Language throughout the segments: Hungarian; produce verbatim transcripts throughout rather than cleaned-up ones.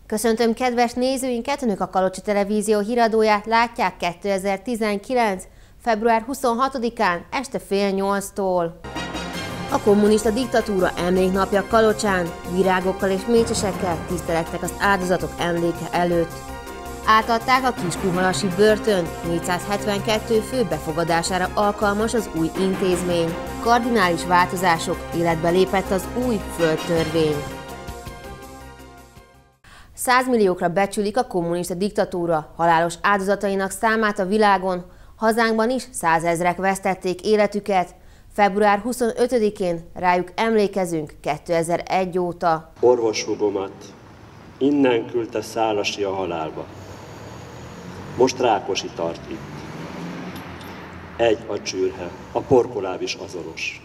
Köszöntöm kedves nézőinket, Önök a Kalocsi Televízió híradóját látják kétezer-tizenkilenc. február huszonhatodikán este fél nyolctól. A kommunista diktatúra emléknapja Kalocsán, virágokkal és mécsesekkel tisztelegtek az áldozatok emléke előtt. Átadták a Kiskunhalasi börtön, négyszázhetvenkettő fő befogadására alkalmas az új intézmény. Kardinális változások, életbe lépett az új földtörvény. Százmilliókra becsülik a kommunista diktatúra halálos áldozatainak számát a világon. Hazánkban is százezrek vesztették életüket. február huszonötödikén rájuk emlékezünk kétezer-egy óta. Orvoshúgomat innen küldte Szálasi a halálba. Most Rákosi tart itt. Egy a csürhe, a porkoláb is azonos.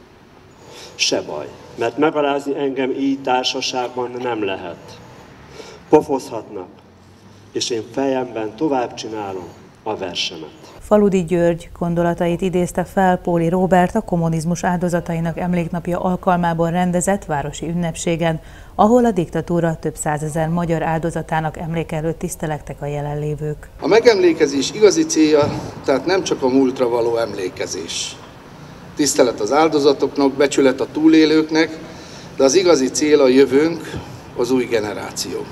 Se baj, mert megalázni engem így társaságban nem lehet. Pofozhatnak, és én fejemben tovább csinálom a versemet. Faludi György gondolatait idézte fel Póli Róbert a kommunizmus áldozatainak emléknapja alkalmából rendezett városi ünnepségen, ahol a diktatúra több százezer magyar áldozatának emléke előtt tisztelegtek a jelenlévők. A megemlékezés igazi célja, tehát nem csak a múltra való emlékezés. Tisztelet az áldozatoknak, becsület a túlélőknek, de az igazi cél a jövőnk, az új generáció.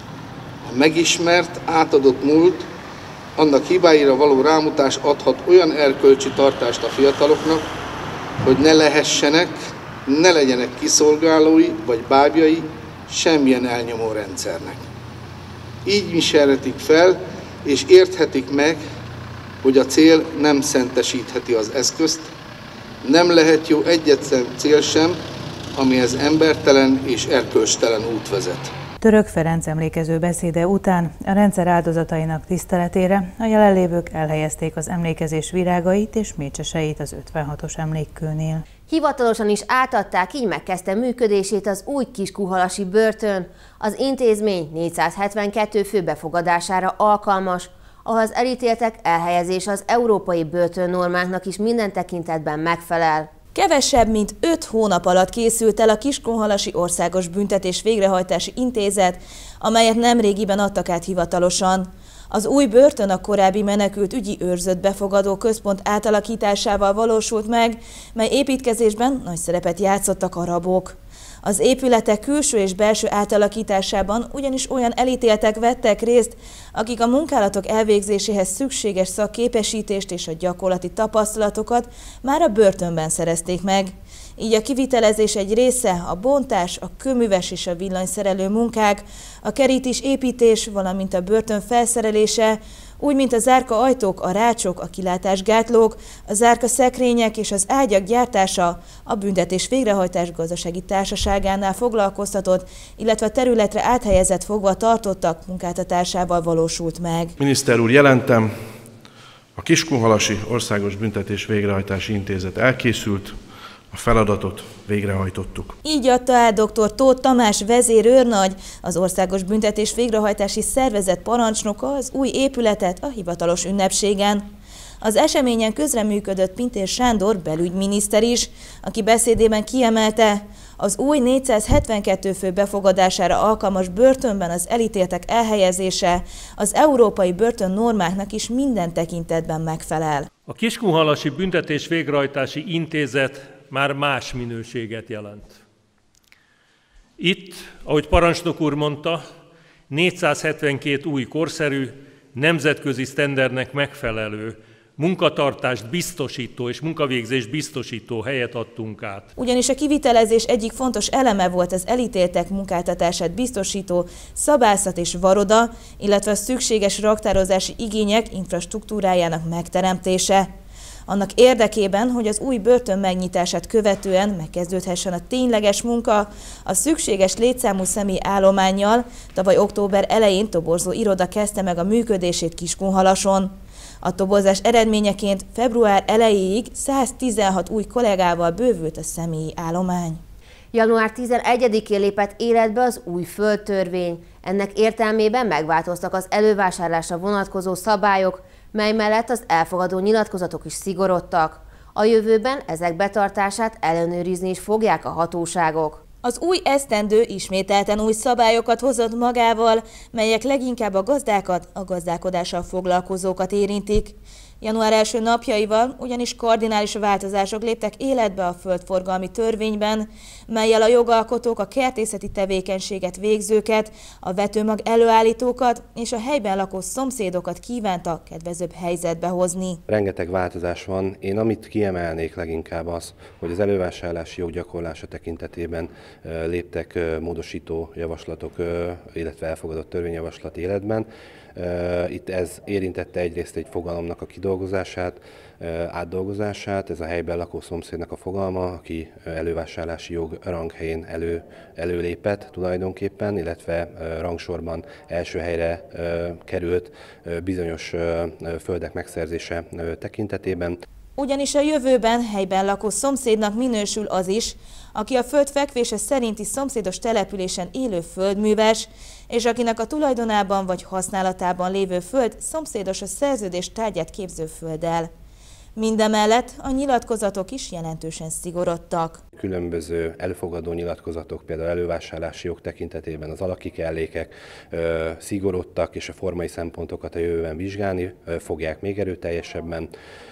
A megismert, átadott múlt, annak hibáira való rámutás adhat olyan erkölcsi tartást a fiataloknak, hogy ne lehessenek, ne legyenek kiszolgálói vagy bábjai semmilyen elnyomó rendszernek. Így viselhetik fel és érthetik meg, hogy a cél nem szentesítheti az eszközt, nem lehet jó egyetlen cél sem, amihez embertelen és erkölcstelen út vezet. Török Ferenc emlékező beszéde után a rendszer áldozatainak tiszteletére a jelenlévők elhelyezték az emlékezés virágait és mécseseit az ötvenhatos emlékkőnél. Hivatalosan is átadták, így megkezdte működését az új Kiskunhalasi börtön. Az intézmény négyszázhetvenkettő fő befogadására alkalmas, ahol az elítéltek elhelyezése az európai börtönnormáknak is minden tekintetben megfelel. Kevesebb, mint öt hónap alatt készült el a Kiskunhalasi Országos Büntetés Végrehajtási Intézet, amelyet nemrégiben adtak át hivatalosan. Az új börtön a korábbi menekült ügyi őrzött befogadó központ átalakításával valósult meg, mely építkezésben nagy szerepet játszottak a rabok. Az épületek külső és belső átalakításában ugyanis olyan elítéltek vettek részt, akik a munkálatok elvégzéséhez szükséges szakképesítést és a gyakorlati tapasztalatokat már a börtönben szerezték meg. Így a kivitelezés egy része a bontás, a kőműves és a villanyszerelő munkák, a kerítés építés, valamint a börtön felszerelése, úgy, mint a zárka ajtók, a rácsok, a kilátásgátlók, a zárka szekrények és az ágyak gyártása a Büntetés Végrehajtás Gazdasági Társaságánál foglalkoztatott, illetve a területre áthelyezett fogva tartottak munkáltatásával valósult meg. Miniszter úr, jelentem, a Kiskunhalasi Országos Büntetés Végrehajtási Intézet elkészült, a feladatot végrehajtottuk. Így adta át dr. Tóth Tamás vezérőrnagy, az Országos Büntetés Végrehajtási Szervezet parancsnoka az új épületet a hivatalos ünnepségen. Az eseményen közreműködött Pintér Sándor belügyminiszter is, aki beszédében kiemelte, az új négyszázhetvenkettő fő befogadására alkalmas börtönben az elítéltek elhelyezése az európai börtön normáknak is minden tekintetben megfelel. A Kiskunhalasi Büntetés Végrehajtási Intézet már más minőséget jelent. Itt, ahogy parancsnok úr mondta, négyszázhetvenkét új korszerű, nemzetközi sztendernek megfelelő, munkatartást biztosító és munkavégzést biztosító helyet adtunk át. Ugyanis a kivitelezés egyik fontos eleme volt az elítéltek munkáltatását biztosító szabászat és varoda, illetve a szükséges raktározási igények infrastruktúrájának megteremtése. Annak érdekében, hogy az új börtön megnyitását követően megkezdődhessen a tényleges munka, a szükséges létszámú személy állománnyal tavaly október elején toborzó iroda kezdte meg a működését Kiskunhalason. A toborzás eredményeként február elejéig száztizenhat új kollégával bővült a személyi állomány. január tizenegyedikén lépett életbe az új földtörvény. Ennek értelmében megváltoztak az elővásárlásra vonatkozó szabályok, mely mellett az elfogadó nyilatkozatok is szigorodtak. A jövőben ezek betartását ellenőrizni is fogják a hatóságok. Az új esztendő ismételten új szabályokat hozott magával, melyek leginkább a gazdákat, a gazdálkodással foglalkozókat érintik. január első napjaival ugyanis kardinális változások léptek életbe a földforgalmi törvényben, mellyel a jogalkotók a kertészeti tevékenységet végzőket, a vetőmag előállítókat és a helyben lakó szomszédokat kívánta kedvezőbb helyzetbe hozni. Rengeteg változás van. Én amit kiemelnék leginkább az, hogy az elővásárlási jog gyakorlása tekintetében léptek módosító javaslatok, illetve elfogadott törvényjavaslat életben. Itt ez érintette egyrészt egy fogalomnak a kidolgozását, átdolgozását, ez a helyben lakó szomszédnak a fogalma, aki elővásárlási jog ranghelyén elő, előlépett tulajdonképpen, illetve rangsorban első helyre került bizonyos földek megszerzése tekintetében. Ugyanis a jövőben helyben lakó szomszédnak minősül az is, aki a föld fekvése szerinti szomszédos településen élő földműves, és akinek a tulajdonában vagy használatában lévő föld szomszédos a szerződés tárgyát képző földdel. Mindemellett a nyilatkozatok is jelentősen szigorodtak. Különböző elfogadó nyilatkozatok, például elővásárlási jog tekintetében az alaki kellékek ö, szigorodtak, és a formai szempontokat a jövőben vizsgálni ö, fogják még erőteljesebben.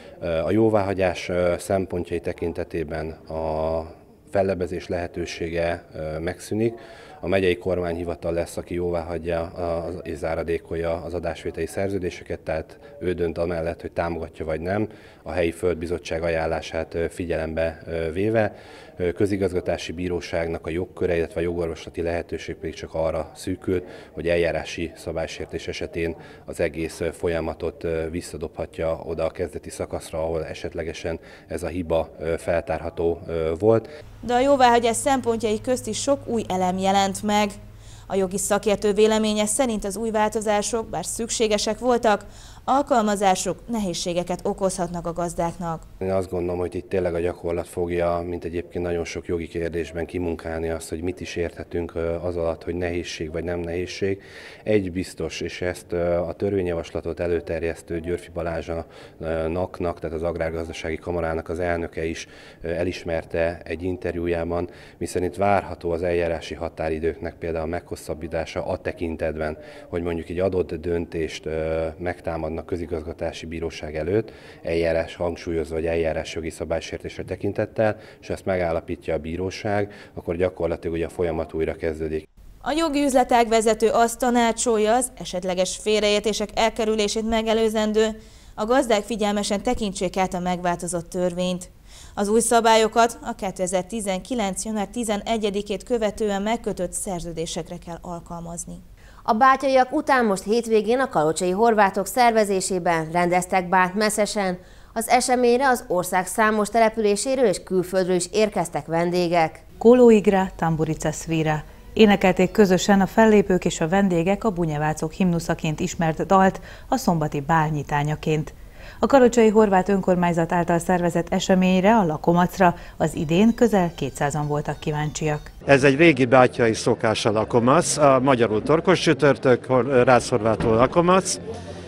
A jóváhagyás szempontjai tekintetében a fellebezés lehetősége megszűnik. A megyei kormányhivatal lesz, aki jóváhagyja és záradékolja az adásvételi szerződéseket, tehát ő dönt amellett, hogy támogatja vagy nem, a helyi földbizottság ajánlását figyelembe véve. Közigazgatási bíróságnak a jogköre, illetve a jogorvoslati lehetőség pedig csak arra szűkül, hogy eljárási szabálysértés esetén az egész folyamatot visszadobhatja oda a kezdeti szakaszra, ahol esetlegesen ez a hiba feltárható volt. De a jóváhagyás szempontjai közt is sok új elem jelent meg. A jogi szakértő véleménye szerint az új változások, bár szükségesek voltak, alkalmazásuk nehézségeket okozhatnak a gazdáknak. Én azt gondolom, hogy itt tényleg a gyakorlat fogja, mint egyébként nagyon sok jogi kérdésben kimunkálni azt, hogy mit is érthetünk az alatt, hogy nehézség vagy nem nehézség. Egy biztos, és ezt a törvényjavaslatot előterjesztő Györfi Balázsnak, tehát az Agrárgazdasági Kamarának az elnöke is elismerte egy interjújában, miszerint várható az eljárási határidőknek például meghosszabbítása a tekintetben, hogy mondjuk egy adott döntést megtámad közigazgatási bíróság előtt, eljárás hangsúlyozva, vagy eljárásjogi szabálysértésre tekintettel, és ezt megállapítja a bíróság, akkor gyakorlatilag ugye a folyamat újra kezdődik. A jogi üzletág vezető azt tanácsolja, az esetleges félreértések elkerülését megelőzendő, a gazdák figyelmesen tekintsék át a megváltozott törvényt. Az új szabályokat a kétezer-tizenkilenc. január tizenegyedikét követően megkötött szerződésekre kell alkalmazni. A bátyaiak után most hétvégén a kalocsai horvátok szervezésében rendeztek Bánt-messzesen. Az eseményre az ország számos településéről és külföldről is érkeztek vendégek. Kólóigra, Tamburica Svira. Énekelték közösen a fellépők és a vendégek a bunyevácok himnuszaként ismert dalt a szombati bál nyitányaként. A kalocsai horvát önkormányzat által szervezett eseményre, a lakomacra az idén közel kétszázan voltak kíváncsiak. Ez egy régi bátyai szokás a lakomac, a magyarul torkos csütörtök, rászhorvátul lakomac.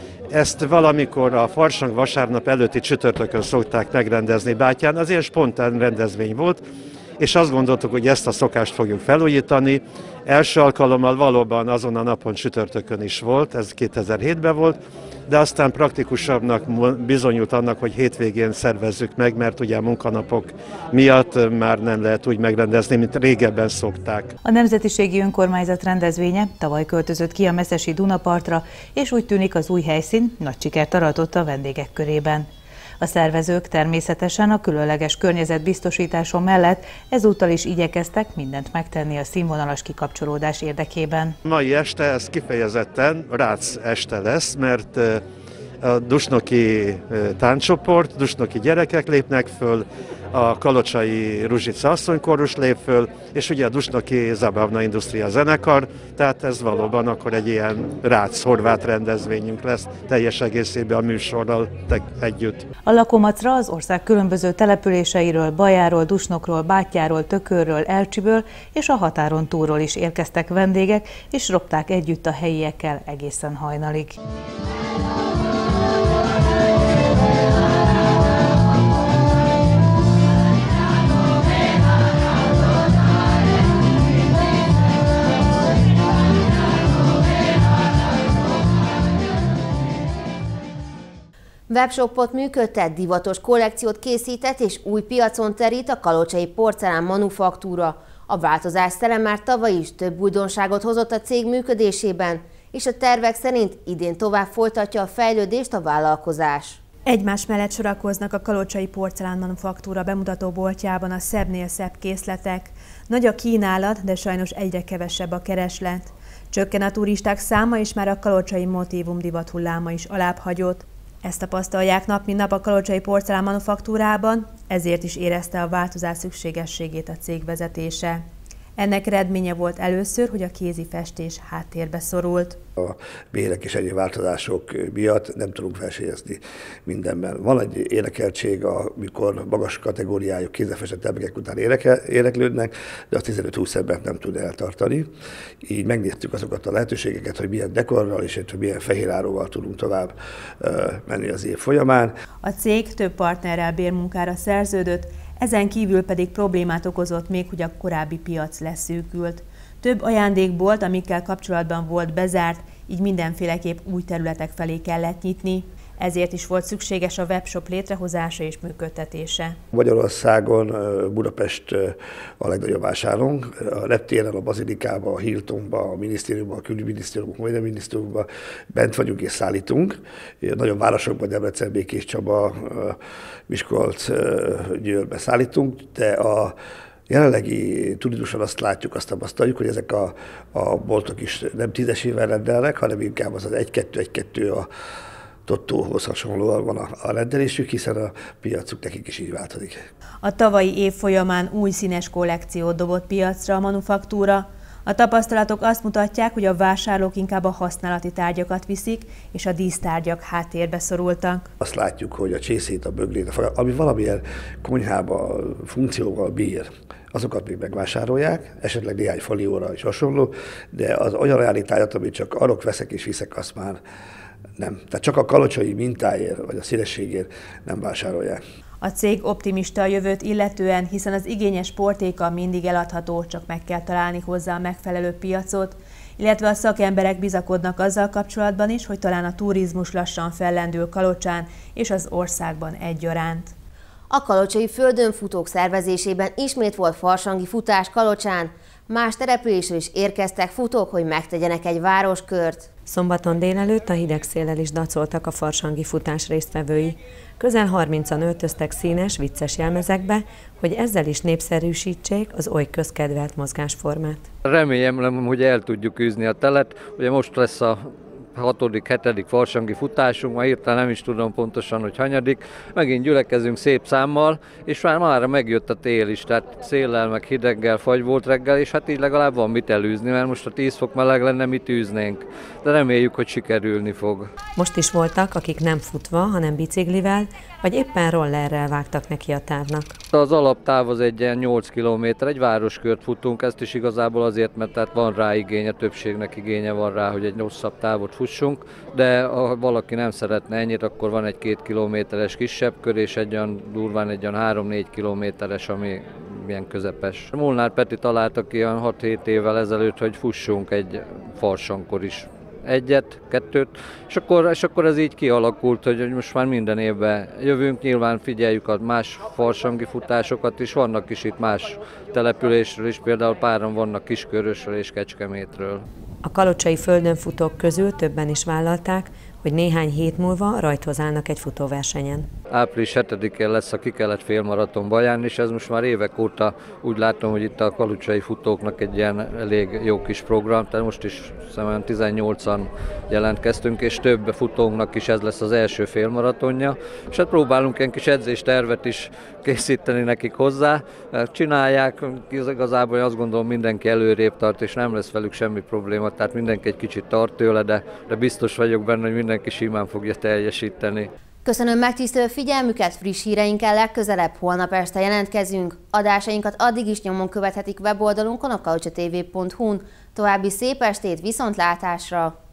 Ezt valamikor a farsang vasárnap előtti csütörtökön szokták megrendezni Bátyán, az ilyen spontán rendezvény volt, és azt gondoltuk, hogy ezt a szokást fogjuk felújítani. Első alkalommal valóban azon a napon csütörtökön is volt, ez kétezer-hétben volt, de aztán praktikusabbnak bizonyult annak, hogy hétvégén szervezzük meg, mert ugye a munkanapok miatt már nem lehet úgy megrendezni, mint régebben szokták. A Nemzetiségi Önkormányzat rendezvénye tavaly költözött ki a messzesi Dunapartra, és úgy tűnik az új helyszín nagy sikert aratott a vendégek körében. A szervezők természetesen a különleges környezet biztosítása mellett ezúttal is igyekeztek mindent megtenni a színvonalas kikapcsolódás érdekében. Mai este ez kifejezetten rác este lesz, mert a dusnoki tánccsoport, dusnoki gyerekek lépnek föl, a kalocsai Ruzsica asszonykórus lép föl, és ugye a dusnoki Zabavna Industria zenekar, tehát ez valóban akkor egy ilyen rác-horvát rendezvényünk lesz, teljes egészében a műsorral együtt. A lakomacra az ország különböző településeiről, Bajáról, Dusnokról, Bátyáról, Tökörről, Elcsiből és a határon túlról is érkeztek vendégek, és ropták együtt a helyiekkel egészen hajnalig. Webshopot működtet, divatos kollekciót készített és új piacon terít a Kalocsai Porcelán Manufaktúra. A változás szele már tavaly is több újdonságot hozott a cég működésében, és a tervek szerint idén tovább folytatja a fejlődést a vállalkozás. Egymás mellett sorakoznak a Kalocsai Porcelán Manufaktúra bemutatóboltjában a szebbnél szebb készletek. Nagy a kínálat, de sajnos egyre kevesebb a kereslet. Csökken a turisták száma, és már a kalocsai motívum divathulláma is alább hagyott. Ezt tapasztalják nap mint nap a Kalocsai Porcelán Manufaktúrában, ezért is érezte a változás szükségességét a cég vezetése. Ennek eredménye volt először, hogy a kézi festés háttérbe szorult. A bérek és egyéb változások miatt nem tudunk versenyezni mindenben. Van egy érdekeltség, amikor magas kategóriájú kézzelfestett termékek után érdeklődnek, de az tizenöt-húsz embert nem tud eltartani. Így megnéztük azokat a lehetőségeket, hogy milyen dekorral és hogy milyen fehéráróval tudunk tovább menni az év folyamán. A cég több partnerrel bérmunkára szerződött, ezen kívül pedig problémát okozott még, hogy a korábbi piac leszűkült. Több ajándékbolt, amikkel kapcsolatban volt bezárt, így mindenféleképp új területek felé kellett nyitni. Ezért is volt szükséges a webshop létrehozása és működtetése. Magyarországon Budapest a legnagyobb vásárlónk. A reptéren, a Bazilikában, a Hiltonban, a minisztériumban, a külügyminisztériumban, a Médiaminisztériumban bent vagyunk és szállítunk. Nagyon városokban, Debrecen, Békés Csaba, Miskolc, Győrbe szállítunk, de a jelenlegi turizmuson azt látjuk, azt tapasztaljuk, hogy ezek a, a boltok is nem tízesével rendelnek, hanem inkább az az egy-kettő, egy-kettő a Tottóhoz hasonlóan van a, a rendelésük, hiszen a piacuk nekik is így változik. A tavalyi év folyamán új színes kollekciót dobott piacra a manufaktúra. A tapasztalatok azt mutatják, hogy a vásárlók inkább a használati tárgyakat viszik, és a dísztárgyak háttérbe szorultak. Azt látjuk, hogy a csészét, a bögrét, ami valamilyen konyhába funkcióval bír, azokat még megvásárolják, esetleg néhány falióra is hasonló, de az olyan állítájat, amit csak arok veszek és viszek, azt már nem. Tehát csak a kalocsai mintáért, vagy a színességért nem vásárolják. A cég optimista a jövőt illetően, hiszen az igényes portéka mindig eladható, csak meg kell találni hozzá a megfelelő piacot, illetve a szakemberek bizakodnak azzal kapcsolatban is, hogy talán a turizmus lassan fellendül Kalocsán és az országban egyaránt. A kalocsai földönfutók szervezésében ismét volt farsangi futás Kalocsán. Más településről is érkeztek futók, hogy megtegyenek egy városkört. Szombaton délelőtt a hideg széllel is dacoltak a farsangi futás résztvevői. Közel harmincan öltöztek színes, vicces jelmezekbe, hogy ezzel is népszerűsítsék az oly közkedvelt mozgásformát. Remélem, hogy el tudjuk űzni a telet. Ugye most lesz a hatodik, hetedik farsangi futásunk, ma hirtelen nem is tudom pontosan, hogy hanyadik. Megint gyülekezünk szép számmal, és már mára megjött a tél is, tehát széllel, meg hideggel, fagy volt reggel, és hát így legalább van mit elűzni, mert most a tíz fok meleg lenne, mit űznénk. De reméljük, hogy sikerülni fog. Most is voltak, akik nem futva, hanem biciklivel, vagy éppen rollerrel vágtak neki a távnak. Az alaptáv az egy ilyen nyolc kilométer, egy városkört futunk, ezt is igazából azért, mert tehát van rá igénye, többségnek igénye van rá, hogy egy hosszabb távot fussunk, de ha valaki nem szeretne ennyit, akkor van egy két kilométeres kisebb kör, és egy olyan durván egy olyan három-négy kilométeres, ami ilyen közepes. Molnár Peti találtak ilyen hat-hét évvel ezelőtt, hogy fussunk egy farsankor is. Egyet, kettőt, és akkor, és akkor ez így kialakult, hogy most már minden évben jövünk, nyilván figyeljük a más farsangi futásokat is, vannak is itt más településről is, például páran vannak Kiskörösről és Kecskemétről. A kalocsai földönfutók közül többen is vállalták, hogy néhány hét múlva rajthoz állnak egy futóversenyen. április hetedikén lesz a Kikelet félmaraton Baján, és ez most már évek óta úgy látom, hogy itt a kalocsai futóknak egy ilyen elég jó kis program, tehát most is szerintem tizennyolcan jelentkeztünk, és több futónknak is ez lesz az első félmaratonja, és hát próbálunk ilyen kis edzéstervet is készíteni nekik hozzá. Csinálják, igazából azt gondolom mindenki előrébb tart, és nem lesz velük semmi probléma, tehát mindenki egy kicsit tart tőle, de, de biztos vagyok benne, hogy mindenki simán fogja teljesíteni. Köszönöm megtisztelő figyelmüket, friss híreinkkel legközelebb holnap este jelentkezünk. Adásainkat addig is nyomon követhetik weboldalunkon, a kalocsa té vé pont hu-n. További szép estét, viszontlátásra!